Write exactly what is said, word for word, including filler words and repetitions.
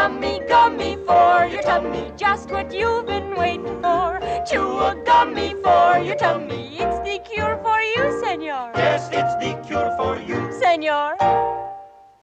Gummy, gummy for your tummy, just what you've been waiting for. Chew a gummy for your tummy, it's the cure for you, senor. Yes, it's the cure for you. Senor.